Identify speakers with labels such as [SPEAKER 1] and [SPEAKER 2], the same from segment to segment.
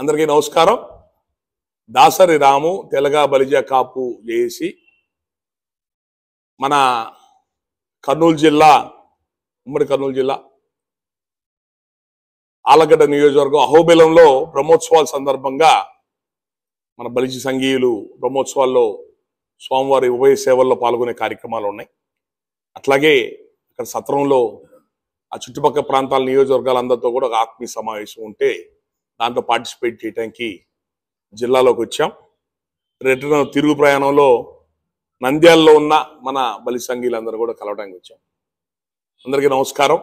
[SPEAKER 1] అందరికీ నమస్కారం. దాసరి రాము తెలగా బలిజ కాపు చేసి మన కర్నూలు జిల్లా, ఉమ్మడి కర్నూలు జిల్లా ఆలగడ్డ నియోజకవర్గం అహోబిలంలో బ్రహ్మోత్సవాల సందర్భంగా మన బలిజ సంఘీయులు బ్రహ్మోత్సవాల్లో స్వామివారి ఉభయ సేవల్లో పాల్గొనే కార్యక్రమాలు ఉన్నాయి. అట్లాగే ఇక్కడ సత్రంలో ఆ చుట్టుపక్కల ప్రాంతాల నియోజకవర్గాలందరితో కూడా ఒక ఆత్మీయ సమావేశం ఉంటే దాంట్లో పార్టిసిపేట్ చేయడానికి జిల్లాలోకి వచ్చాం. రిటర్న్ తిరుగు ప్రయాణంలో నంద్యాలలో ఉన్న మన బలి సంఘీయులందరూ కూడా కలవడానికి వచ్చాం. అందరికీ నమస్కారం.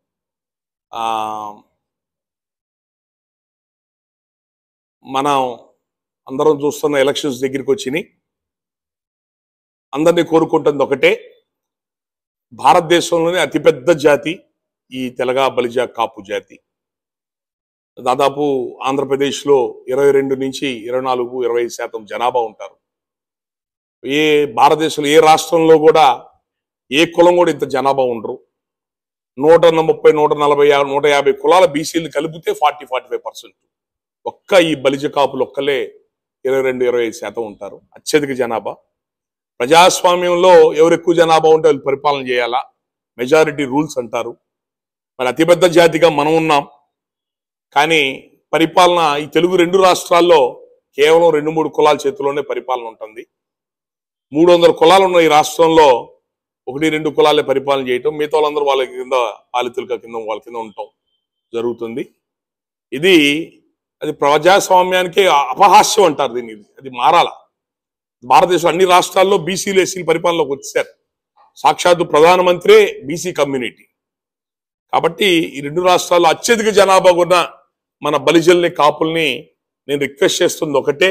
[SPEAKER 1] మనం అందరం చూస్తున్న ఎలక్షన్స్ దగ్గరికి వచ్చినాయి. అందరినీ కోరుకుంటుంది ఒకటే, భారతదేశంలోనే అతిపెద్ద జాతి ఈ తెలగా బలిజ కాపు జాతి. దాదాపు ఆంధ్రప్రదేశ్లో 22 నుంచి 24-25% జనాభా ఉంటారు. భారతదేశంలో ఏ రాష్ట్రంలో కూడా ఏ కులం కూడా ఇంత జనాభా ఉండరు. 130, 140, 150 కులాల బీసీలు కలిపితే 40-45%. ఒక్క ఈ బలిజ కాపులు ఒక్కలే 22-25% ఉంటారు. అత్యధిక జనాభా. ప్రజాస్వామ్యంలో ఎవరు ఎక్కువ జనాభా ఉంటే వాళ్ళు పరిపాలన చేయాలా, మెజారిటీ రూల్స్ అంటారు. మరి అతిపెద్ద జాతిగా మనం ఉన్నాం. కానీ పరిపాలన ఈ తెలుగు 2 రాష్ట్రాల్లో కేవలం 2-3 కులాల చేతిలోనే పరిపాలన ఉంటుంది. 300 కులాలు ఉన్న ఈ రాష్ట్రంలో 1-2 కులాలే పరిపాలన చేయటం, మిగతా వాళ్ళందరూ వాళ్ళ కింద పాలితుల కింద వాళ్ళ కింద ఉండటం జరుగుతుంది. అది ప్రజాస్వామ్యానికి అపహాస్యం అంటారు దీన్ని. అది మారాల. భారతదేశం అన్ని రాష్ట్రాల్లో బీసీలు ఎస్సీలు పరిపాలనలోకి వచ్చారు. సాక్షాత్తు ప్రధానమంత్రి బీసీ కమ్యూనిటీ. కాబట్టి ఈ 2 రాష్ట్రాల్లో అత్యధిక జనాభా ఉన్న మన బలిజల్ని కాపుల్ని నేను రిక్వెస్ట్ చేస్తుంది ఒకటే,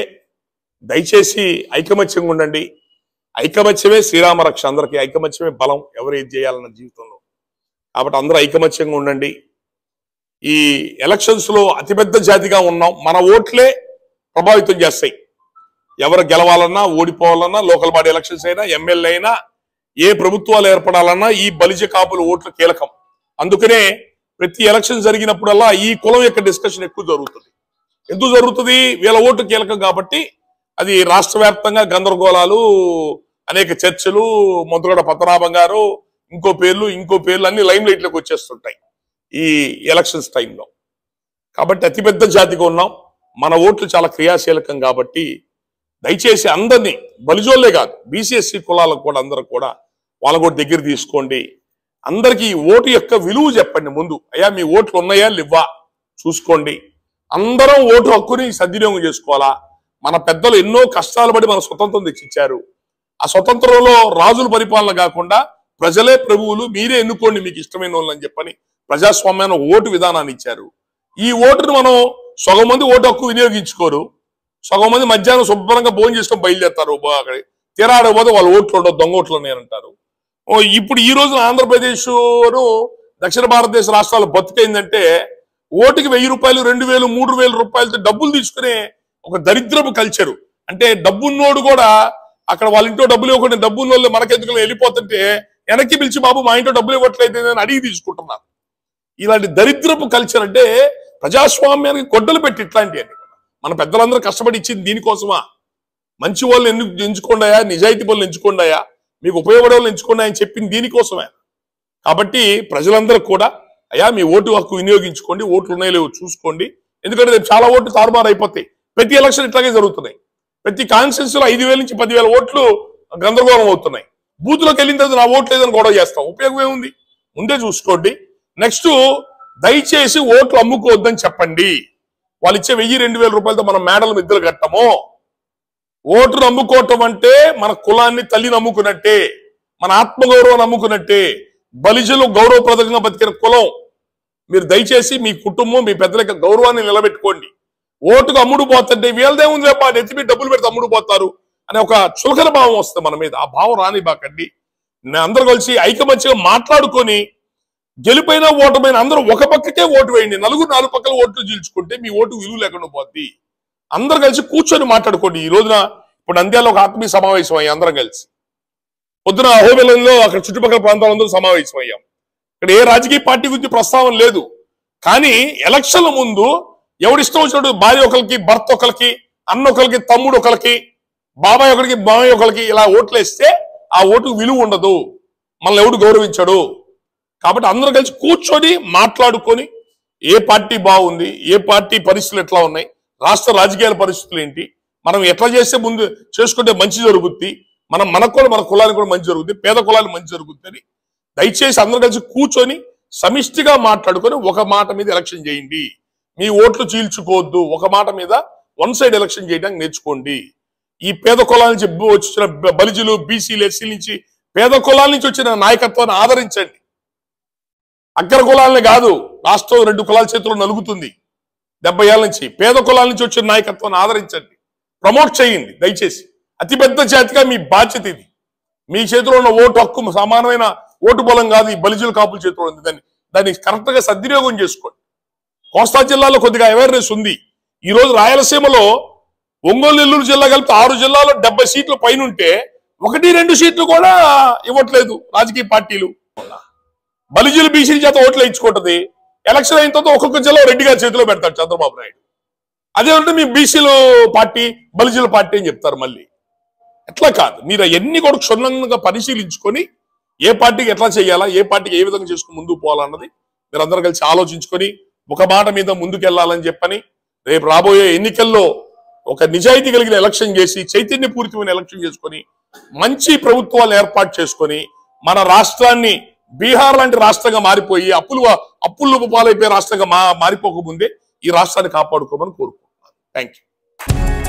[SPEAKER 1] దయచేసి ఐకమత్యంగా ఉండండి. ఐకమత్యమే శ్రీరామ రక్ష. అందరికీ ఐకమత్యమే బలం, ఎవరు ఏది చేయాలన్న జీవితంలో. కాబట్టి అందరూ ఐకమత్యంగా ఉండండి. ఈ ఎలక్షన్స్ లో అతిపెద్ద జాతిగా ఉన్నాం. మన ఓట్లే ప్రభావితం చేస్తాయి. ఎవరు గెలవాలన్నా, ఓడిపోవాలన్నా, లోకల్ బాడీ ఎలక్షన్స్ అయినా, ఎమ్మెల్యే అయినా, ఏ ప్రభుత్వాలు ఏర్పడాలన్నా ఈ బలిజ కాపుల ఓట్లు కీలకం. అందుకనే ప్రతి ఎలక్షన్ జరిగినప్పుడల్లా ఈ కులం యొక్క డిస్కషన్ ఎక్కువ జరుగుతుంది. ఎందుకు జరుగుతుంది? వీళ్ళ ఓటు కీలకం కాబట్టి. అది రాష్ట్ర వ్యాప్తంగా గందరగోళాలు, అనేక చర్చలు, మొదలగడ పద్మనాభం గారు ఇంకో పేర్లు అన్ని లైమ్ లైట్ లోకి వచ్చేస్తుంటాయి ఈ ఎలక్షన్స్ టైంలో. కాబట్టి అతిపెద్ద జాతిగా ఉన్నాం. మన ఓట్లు చాలా క్రియాశీలకం. కాబట్టి దయచేసి అందరినీ, బలిజోళ్లే కాదు బీసీఎస్సీ కులాలకు కూడా అందరూ కూడా వాళ్ళ కూడా దగ్గర తీసుకోండి. అందరికీ ఓటు యొక్క విలువ చెప్పండి. ముందు అయ్యా మీ ఓట్లు ఉన్నాయా లేవా చూసుకోండి. అందరం ఓటు హక్కుని సద్వినియోగం చేసుకోవాలా. మన పెద్దలు ఎన్నో కష్టాలు పడి మన స్వతంత్రం తెచ్చిచ్చారు. ఆ స్వతంత్రంలో రాజుల పరిపాలన కాకుండా ప్రజలే ప్రభువులు, మీరే ఎన్నుకోండి మీకు ఇష్టమైన వాళ్ళని చెప్పని ప్రజాస్వామ్యాన్ని ఓటు విధానాన్ని ఇచ్చారు. ఈ ఓటును మనం సగం మంది ఓటు హక్కు వినియోగించుకోరు, సగం మంది మధ్యాహ్నం శుభ్రంగా భోజనం చేసుకొని బయలుదేరుతారు. అక్కడ తీరాడకపోతే వాళ్ళ ఓట్లు ఉండవు, దొంగ ఓట్లు ఉన్నాయంటారు. ఇప్పుడు ఈ రోజున ఆంధ్రప్రదేశ్ దక్షిణ భారతదేశ రాష్ట్రాలు బతుకైందంటే ఓటుకి 1000 రూపాయలు, 2000, 3000 రూపాయలతో డబ్బులు తీసుకునే ఒక దరిద్రపు కల్చరు. అంటే డబ్బున్నోడు కూడా అక్కడ వాళ్ళ ఇంట్లో డబ్బులు ఇవ్వకుండా డబ్బున్న వాళ్ళు మనకెందుకు వెళ్ళిపోతుంటే వెనక్కి పిలిచి బాబు మా ఇంట్లో డబ్బులు ఇవ్వట్లయితే అని అడిగి తీసుకుంటున్నారు. ఇలాంటి దరిద్రపు కల్చర్ అంటే ప్రజాస్వామ్యానికి గొడ్డలు పెట్టి ఇట్లాంటివి. మన పెద్దలందరూ కష్టపడి ఇచ్చింది దీనికోసమా? మంచి వాళ్ళని ఎందుకు ఎంచుకోండాయా, నిజాయితీ వాళ్ళని ఎంచుకోండాయా, మీకు ఉపయోగపడే వాళ్ళని ఎంచుకోండి అని చెప్పింది దీనికోసమే. కాబట్టి ప్రజలందరూ కూడా అయ్యా మీ ఓటు హక్కు వినియోగించుకోండి, ఓట్లు ఉన్నాయో లేవో చూసుకోండి. ఎందుకంటే రేపు చాలా ఓట్లు తారుమారు అయిపోతాయి. ప్రతి ఎలక్షన్ ఇట్లాగే జరుగుతున్నాయి. ప్రతి కాన్స్టిట్యూన్సీలో 5000 నుంచి 10,000 ఓట్లు గందరగోళం అవుతున్నాయి. బూత్లోకి వెళ్ళిన తర్వాత నా ఓట్లు లేదని గొడవ చేస్తాం. ఉపయోగం ఏముంది? ముందే చూసుకోండి. నెక్స్ట్, దయచేసి ఓట్లు అమ్ముకోవద్దని చెప్పండి. వాళ్ళు ఇచ్చే 1000-2000 రూపాయలతో మనం మేడలు మిద్దెలు కట్టము. ఓటును అమ్ముకోవటం అంటే మన కులాన్ని తల్లిని అమ్ముకున్నట్టే, మన ఆత్మగౌరవాన్ని అమ్ముకున్నట్టే. బలిజలు గౌరవప్రదంగా బతికిన కులం. మీరు దయచేసి మీ కుటుంబం, మీ పెద్దల యొక్క గౌరవాన్ని నిలబెట్టుకోండి. ఓటుకు అమ్ముడు పోతుంటే వీళ్ళదే ఉంది లేపా, నెత్తిమీ డబ్బులు పెడితే అమ్ముడు పోతారు అనే ఒక చులకన భావం వస్తుంది మన మీద. ఆ భావం రానిబాకండి. అందరూ కలిసి ఐకమత్యంగా మాట్లాడుకొని గెలిపోయినా ఓటమైనా అందరూ ఒక పక్కకే ఓటు వేయండి. 4 పక్కల ఓట్లు చీల్చుకుంటే మీ ఓటు విలువ లేకుండా పోద్ది. అందరూ కలిసి కూర్చొని మాట్లాడుకోండి. ఈ రోజున ఇప్పుడు నంద్యాలలో ఒక ఆత్మీయ సమావేశం అయ్యి అందరం కలిసి పొద్దున అహోబిలంలో అక్కడ చుట్టుపక్కల ప్రాంతాలందరూ సమావేశం అయ్యాం. ఇక్కడ ఏ రాజకీయ పార్టీ గురించి ప్రస్తావన లేదు. కానీ ఎలక్షన్ల ముందు ఎవడిష్టం వచ్చినట్టు భార్య ఒకరికి, భర్త ఒకరికి, అన్న ఒకరికి, తమ్ముడు ఒకరికి, బాబాయ్ ఒకరికి, బాబాయ్ ఒకరికి ఇలా ఓట్లు వేస్తే ఆ ఓటుకు విలువ ఉండదు, మనల్ని ఎవడు గౌరవించడు. కాబట్టి అందరూ కలిసి కూర్చొని మాట్లాడుకొని ఏ పార్టీ బాగుంది, ఏ పార్టీ పరిస్థితులు ఎట్లా ఉన్నాయి, రాష్ట్ర రాజకీయాల పరిస్థితులు ఏంటి, మనం ఎట్లా చేస్తే ముందు చేసుకుంటే మంచి జరుగుద్ది, మనకు కూడా మన కులానికి కూడా మంచి జరుగుద్ది, పేద కులానికి మంచి జరుగుద్ది అని దయచేసి అందరూ కలిసి కూర్చొని సమిష్టిగా మాట్లాడుకొని ఒక మాట మీద ఎలక్షన్ చేయండి. మీ ఓట్లు చీల్చుకోవద్దు, ఒక మాట మీద వన్ సైడ్ ఎలక్షన్ చేయడానికి నేర్చుకోండి. ఈ పేద కులాల నుంచి వచ్చిన బలిజులు, బీసీలు, ఎస్సీల నుంచి, పేద కులాల నుంచి వచ్చిన నాయకత్వాన్ని ఆదరించండి. అగ్ర కులాలని కాదు, రాష్ట్రం 2 కులాల చేతుల్లో నలుగుతుంది 70 ఏళ్ల నుంచి. పేద కులాల నుంచి వచ్చిన నాయకత్వాన్ని ఆదరించండి, ప్రమోట్ చేయండి దయచేసి. అతిపెద్ద జాతిగా మీ బాధ్యత ఇది. మీ చేతిలో ఉన్న ఓటు హక్కు సమానమైన ఓటు బలం కాదు ఈ బలిజుల కాపుల చేతిలో ఉంది. దాన్ని కరెక్ట్ గా సద్వినియోగం చేసుకోండి. కోస్తా జిల్లాలో కొద్దిగా అవేర్నెస్ ఉంది. ఈ రోజు రాయలసీమలో ఒంగోలు, నెల్లూరు జిల్లా కలిపి 6 జిల్లాలో 70 సీట్లు పైన ఉంటే 1-2 సీట్లు కూడా ఇవ్వట్లేదు రాజకీయ పార్టీలు. బలిజీలు బీసీల చేత ఓట్లు ఇచ్చుకుంటది. ఎలక్షన్ అయిన తర్వాత ఒక్కొక్క జిల్లా రెడ్డి గారి చేతిలో పెడతాడు చంద్రబాబు నాయుడు. అదే ఉంటే మీ బీసీలు పార్టీ, బలిజీల పార్టీ అని చెప్తారు మళ్ళీ. ఎట్లా కాదు, మీరు అవన్నీ కూడా క్షుణ్ణంగా పరిశీలించుకొని ఏ పార్టీకి ఎట్లా చేయాలా, ఏ పార్టీకి ఏ విధంగా చేసుకుని ముందుకు పోవాలన్నది మీరు అందరూ కలిసి ఆలోచించుకొని ఒక మాట మీద ముందుకెళ్లాలని చెప్పని రేపు రాబోయే ఎన్నికల్లో ఒక నిజాయితీ కలిగిన ఎలక్షన్ చేసి చైతన్యపూరితమైన ఎలక్షన్ చేసుకొని మంచి ప్రభుత్వాలు ఏర్పాటు చేసుకొని మన రాష్ట్రాన్ని బీహార్ లాంటి రాష్ట్రంగా మారిపోయి అప్పులు పాలైపోయే రాష్ట్రంగా మారిపోకముందే ఈ రాష్ట్రాన్ని కాపాడుకోమని కోరుకుంటున్నాను. Thank you.